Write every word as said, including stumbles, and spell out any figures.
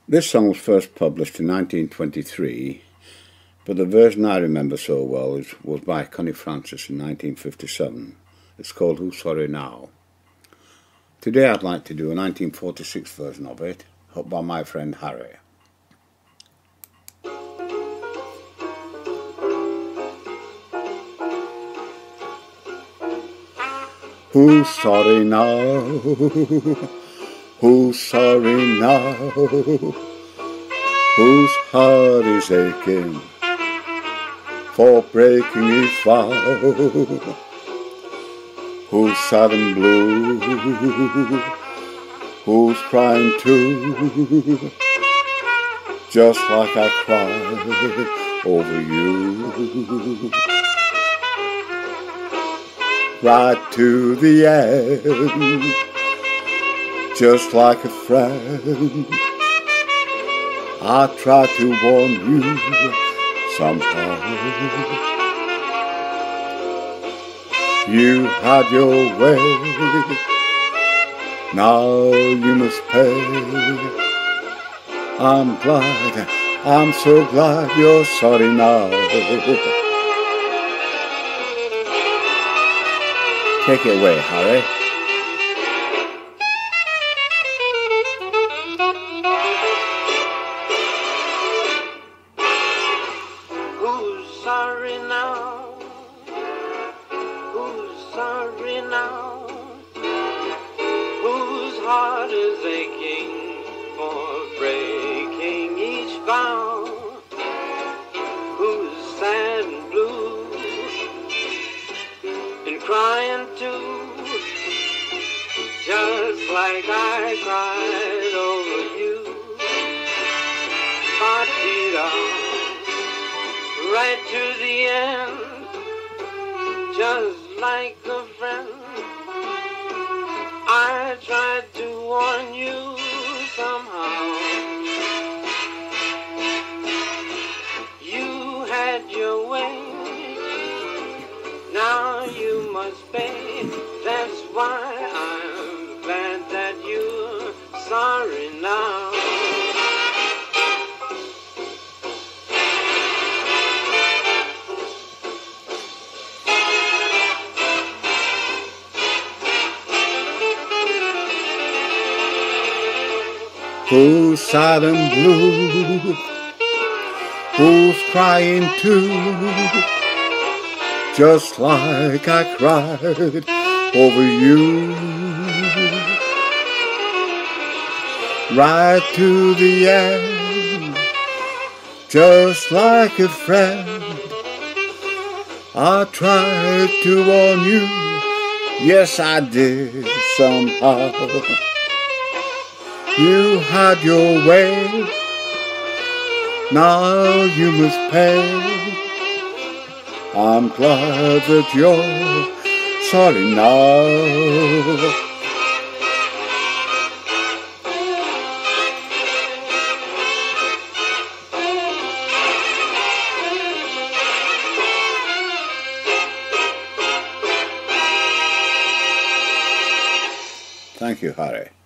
This song was first published in nineteen twenty-three, but the version I remember so well is, was by Connie Francis in nineteen fifty-seven. It's called Who's Sorry Now. Today I'd like to do a nineteen forty-six version of it, up by my friend Harry. Who's sorry now? Who's sorry now? Whose heart is aching for breaking his vow? Who's sad and blue? Who's crying too? Just like I cried over you. Right to the end, just like a friend, I tried to warn you somehow. You had your way, now you must pay. I'm glad, I'm so glad you're sorry now. Take it away, Harry. Who's sorry now? Who's sorry now? Whose heart is aching for breaking each vow? Who's sad and blue and crying too, just like I cried over you? Heart beat on right to the end, just like a friend. I tried to warn you somehow. You had your way, now you must pay. That's why I'm glad that you're sorry now. Who's sad and blue? Who's crying too? Just like I cried over you. Right to the end, just like a friend, I tried to warn you. Yes, I did somehow. You had your way, now you must pay. I'm glad that you're sorry now. Thank you, Harry.